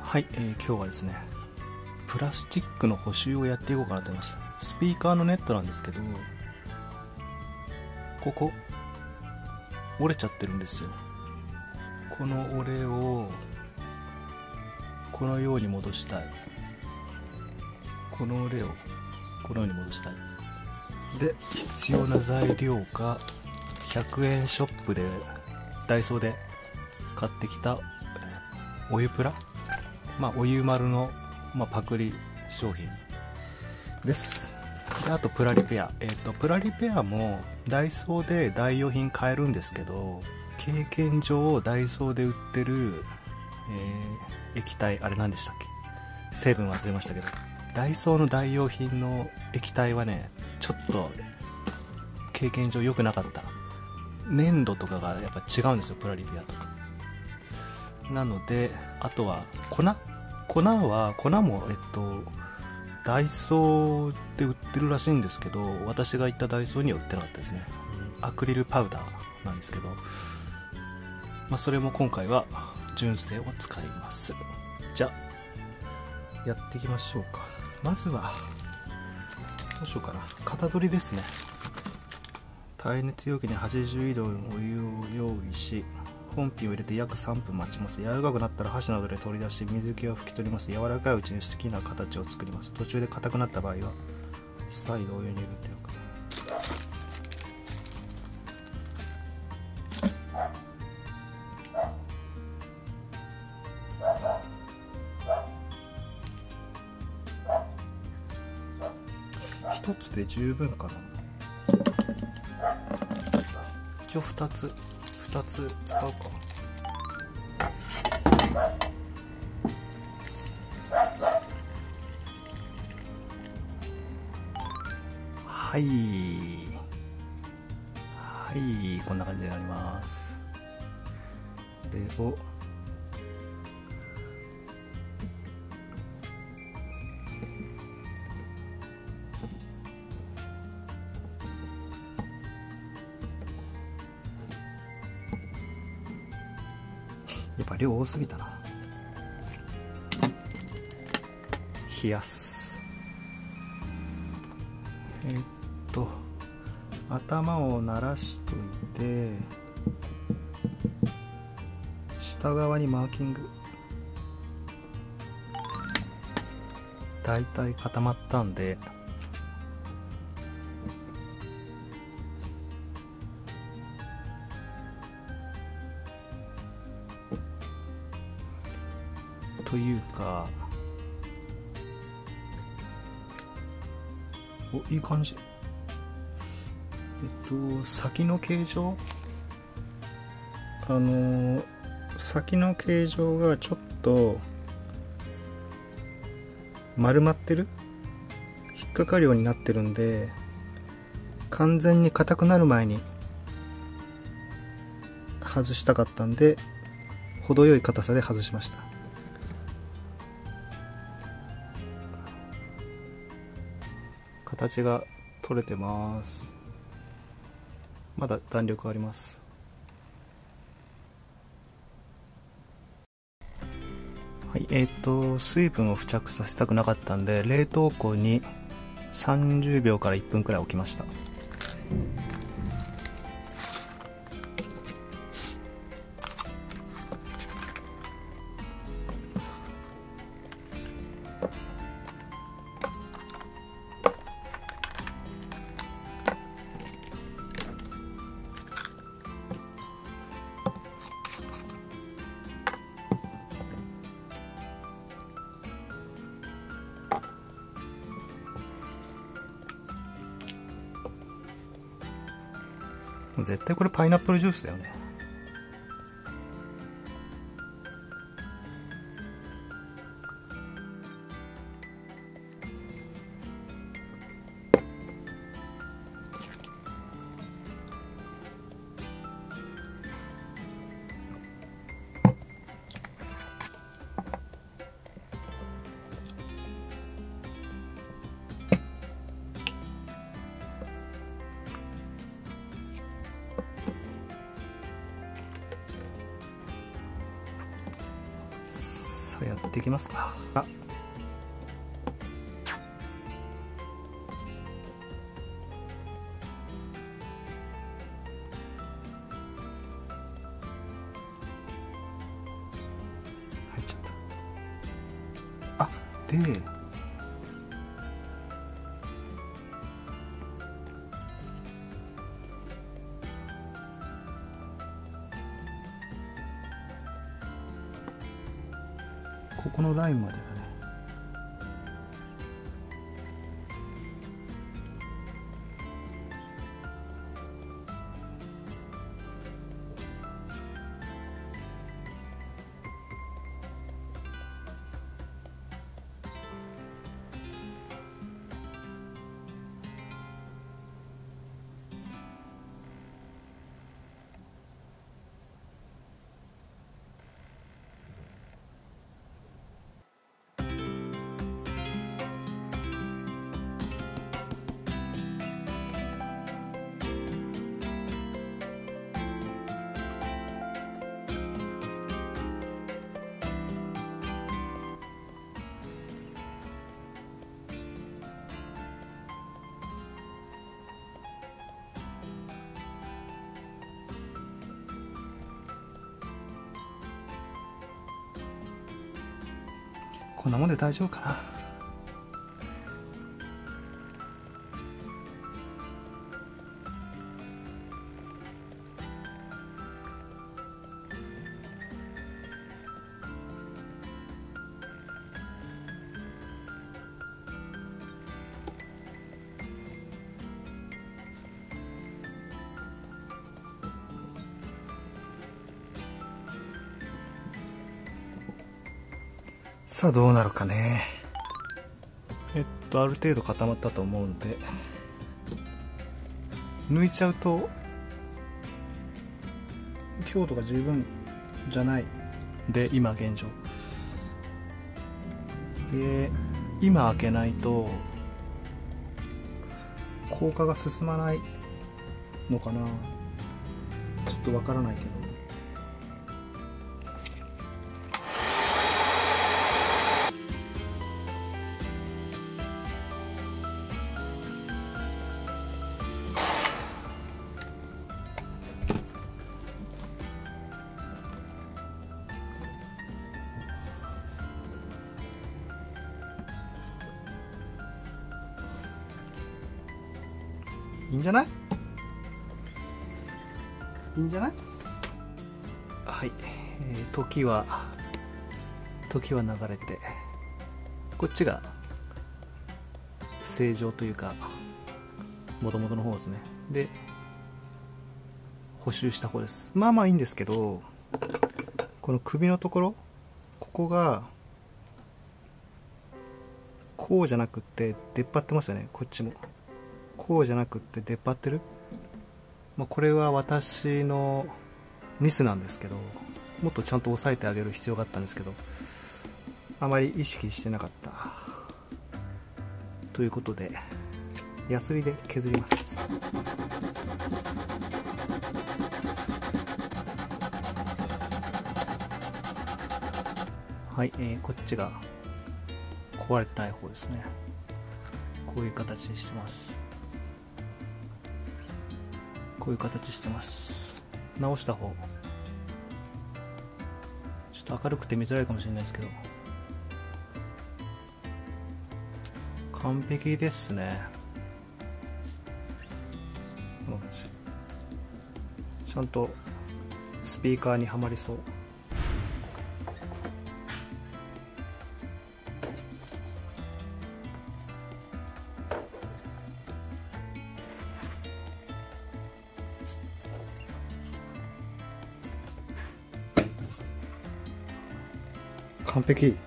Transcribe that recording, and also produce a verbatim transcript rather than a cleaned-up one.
はい、えー、今日はですねプラスチックの補修をやっていこうかなと思います。スピーカーのネットなんですけど、ここ折れちゃってるんですよ。この折れをこのように戻したい。この折れをこのように戻したい。で、必要な材料がひゃくえんショップでダイソーで買ってきたお湯プラ、まあお湯丸の、まあ、パクリ商品です。で、あとプラリペア、えっとプラリペアもダイソーで代用品買えるんですけど、経験上ダイソーで売ってる、えー、液体、あれ何でしたっけ、成分忘れましたけど、ダイソーの代用品の液体はね、ちょっと経験上良くなかった。粘度とかがやっぱ違うんですよ、プラリペアと。なので、あとは粉粉は粉もえっとダイソーで売ってるらしいんですけど、私が行ったダイソーには売ってなかったですね。アクリルパウダーなんですけど、まあ、それも今回は純正を使います。じゃあやっていきましょうか。まずはどうしようかな、型取りですね。耐熱容器にはちじゅうどのお湯を用意し、本品を入れて約さんぷん待ちます。柔らかくなったら箸などで取り出し、水気を拭き取ります。柔らかいうちに好きな形を作ります。途中で硬くなった場合は再度お湯に入れておく。一つで十分かな。一応二つ二つ使うか。はいはい、こんな感じになります。これをやっぱ量多すぎたな。冷やす。えー、っと頭を慣らしといて、下側にマーキング。だいたい固まったんで、というか、お、いい感じ。えっと先の形状、あのー、先の形状がちょっと丸まってる、引っかかるようになってるんで、完全に硬くなる前に外したかったんで、程よい硬さで外しました。形が取れてます。まだ弾力あります。はい、えー、っと水分を付着させたくなかったんで、冷凍庫にさんじゅうびょうからいっぷんくらい置きました。絶対これパイナップルジュースだよね。 やっていきますか。あ、入っちゃった。あ、でここのラインまでだね。こんなもんで大丈夫かな。さあどうなるかね。えっとある程度固まったと思うんで抜いちゃうと強度が十分じゃないで、今現状で今開けないと効果が進まないのかな。ちょっとわからないけど。いいんじゃない？いいんじゃない？はい、えー、時は時は流れて、こっちが正常というか元々の方ですね。で補修した方です。まあまあいいんですけど、この首のところ、ここがこうじゃなくって出っ張ってますよね。こっちもこうじゃなくって出っ張ってる。まあ、これは私のミスなんですけど、もっとちゃんと押さえてあげる必要があったんですけど、あまり意識してなかったということで、ヤスリで削ります。はい、えー、こっちが壊れてない方ですね。こういう形にしてます。こういう形してます。直した方、ちょっと明るくて見づらいかもしれないですけど、完璧ですね。この感じ、ちゃんとスピーカーにはまりそう。完璧。